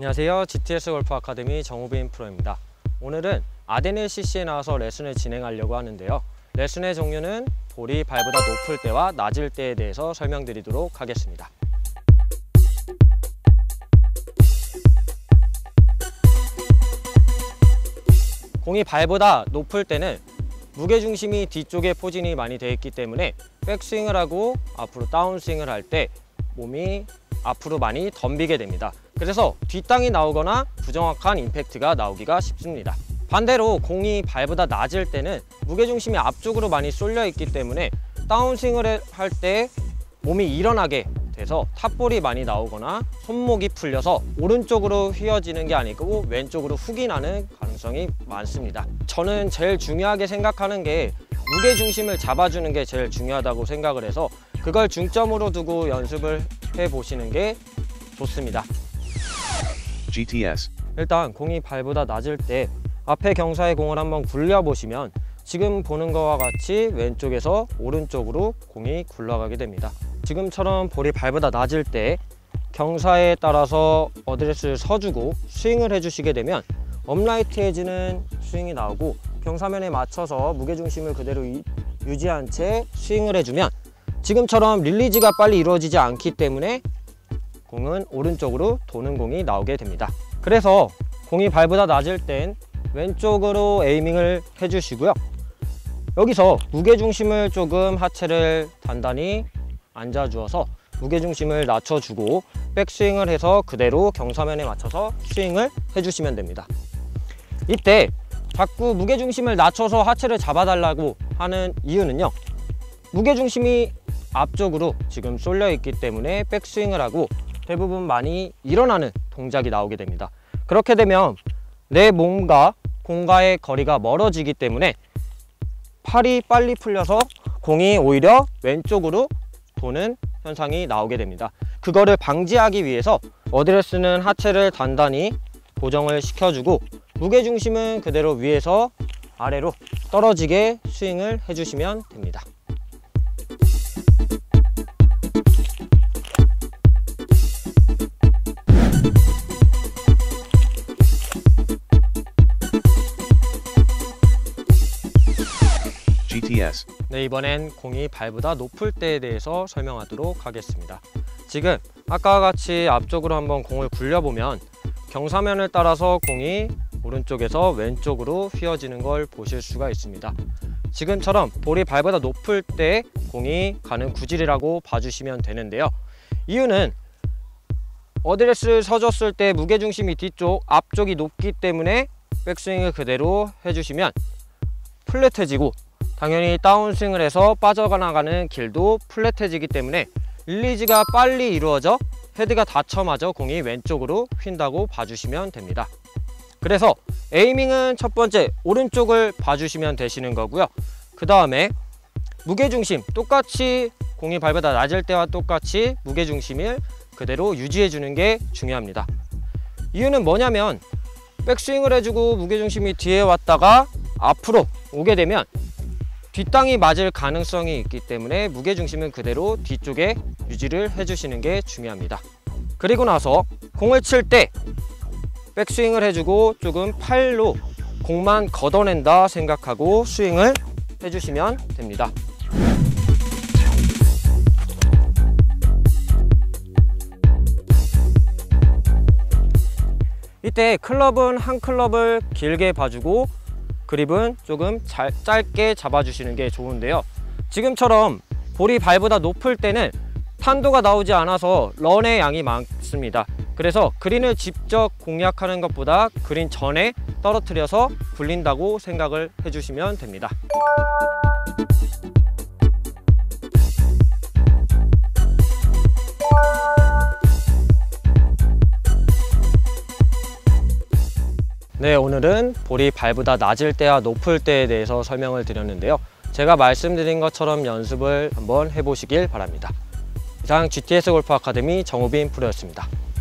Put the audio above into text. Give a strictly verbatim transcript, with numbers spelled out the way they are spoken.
안녕하세요. 지티에스 골프 아카데미 정우빈 프로입니다. 오늘은 아데닐 씨씨에 나와서 레슨을 진행하려고 하는데요. 레슨의 종류는 볼이 발보다 높을 때와 낮을 때에 대해서 설명드리도록 하겠습니다. 공이 발보다 높을 때는 무게중심이 뒤쪽에 포진이 많이 되어 있기 때문에 백스윙을 하고 앞으로 다운스윙을 할 때 몸이 앞으로 많이 덤비게 됩니다. 그래서 뒷땅이 나오거나 부정확한 임팩트가 나오기가 쉽습니다. 반대로 공이 발보다 낮을 때는 무게중심이 앞쪽으로 많이 쏠려 있기 때문에 다운스윙을 할 때 몸이 일어나게 돼서 탑볼이 많이 나오거나 손목이 풀려서 오른쪽으로 휘어지는 게 아니고 왼쪽으로 훅이 나는 가능성이 많습니다. 저는 제일 중요하게 생각하는 게 무게중심을 잡아주는 게 제일 중요하다고 생각을 해서 그걸 중점으로 두고 연습을 해보시는 게 좋습니다. 지티에스. 일단 공이 발보다 낮을 때 앞에 경사의 공을 한번 굴려보시면 지금 보는 것과 같이 왼쪽에서 오른쪽으로 공이 굴러가게 됩니다. 지금처럼 볼이 발보다 낮을 때 경사에 따라서 어드레스를 서주고 스윙을 해주시게 되면 업라이트해지는 스윙이 나오고 경사면에 맞춰서 무게중심을 그대로 유지한 채 스윙을 해주면 지금처럼 릴리즈가 빨리 이루어지지 않기 때문에 공은 오른쪽으로 도는 공이 나오게 됩니다. 그래서 공이 발보다 낮을 땐 왼쪽으로 에이밍을 해주시고요. 여기서 무게중심을 조금 하체를 단단히 앉아주어서 무게중심을 낮춰주고 백스윙을 해서 그대로 경사면에 맞춰서 스윙을 해주시면 됩니다. 이때 자꾸 무게중심을 낮춰서 하체를 잡아달라고 하는 이유는요, 무게중심이 앞쪽으로 지금 쏠려 있기 때문에 백스윙을 하고 대부분 많이 일어나는 동작이 나오게 됩니다. 그렇게 되면 내 몸과 공과의 거리가 멀어지기 때문에 팔이 빨리 풀려서 공이 오히려 왼쪽으로 도는 현상이 나오게 됩니다. 그거를 방지하기 위해서 어드레스는 하체를 단단히 고정을 시켜주고 무게중심은 그대로 위에서 아래로 떨어지게 스윙을 해주시면 됩니다. 지티에스. 네, 이번엔 공이 발보다 높을 때에 대해서 설명하도록 하겠습니다. 지금 아까와 같이 앞쪽으로 한번 공을 굴려보면 경사면을 따라서 공이 오른쪽에서 왼쪽으로 휘어지는 걸 보실 수가 있습니다. 지금처럼 볼이 발보다 높을 때 공이 가는 구질이라고 봐주시면 되는데요. 이유는 어드레스를 서줬을 때 무게중심이 뒤쪽, 앞쪽이 높기 때문에 백스윙을 그대로 해주시면 플랫해지고 당연히 다운스윙을 해서 빠져나가는 길도 플랫해지기 때문에 릴리즈가 빨리 이루어져 헤드가 닫혀마저 공이 왼쪽으로 휜다고 봐주시면 됩니다. 그래서 에이밍은 첫 번째 오른쪽을 봐주시면 되시는 거고요. 그 다음에 무게중심 똑같이 공이 발보다 낮을 때와 똑같이 무게중심을 그대로 유지해 주는 게 중요합니다. 이유는 뭐냐면 백스윙을 해주고 무게중심이 뒤에 왔다가 앞으로 오게 되면 뒷땅이 맞을 가능성이 있기 때문에 무게중심은 그대로 뒤쪽에 유지를 해주시는 게 중요합니다. 그리고 나서 공을 칠 때 백스윙을 해주고 조금 팔로 공만 걷어낸다 생각하고 스윙을 해주시면 됩니다. 이때 클럽은 한 클럽을 길게 봐주고 그립은 조금 잘, 짧게 잡아주시는 게 좋은데요. 지금처럼 볼이 발보다 높을 때는 탄도가 나오지 않아서 런의 양이 많습니다. 그래서 그린을 직접 공략하는 것보다 그린 전에 떨어뜨려서 굴린다고 생각을 해주시면 됩니다. 네, 오늘은 볼이 발보다 낮을 때와 높을 때에 대해서 설명을 드렸는데요. 제가 말씀드린 것처럼 연습을 한번 해보시길 바랍니다. 이상 지티에스 골프 아카데미 정우빈 프로였습니다.